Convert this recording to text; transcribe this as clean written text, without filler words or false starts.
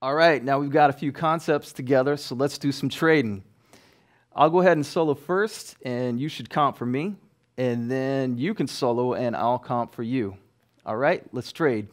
All right, now we've got a few concepts together, so let's do some trading. I'll go ahead and solo first, and you should comp for me. And then you can solo, and I'll comp for you. All right, let's trade.